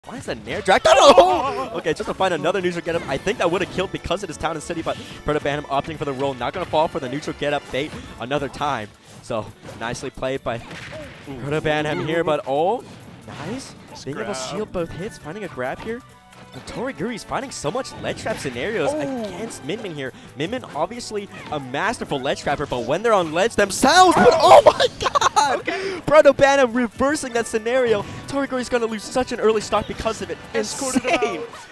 Finds the Nair Drag. Oh! Okay, just to find another neutral get up. I think that would have killed because it is Town and City, but ProtoBanham opting for the roll. Not going to fall for the neutral get up bait another time. So, nicely played by ProtoBanham here, but oh, nice. Being able to shield both hits, finding a grab here. And Toriguri's finding so much ledge trap scenarios against Min here. Min obviously a masterful ledge trapper, but when they're on ledge themselves, but oh my god! Okay. ProtoBanham reversing that scenario. Toriguri's going to lose such an early stock because of it. Insane!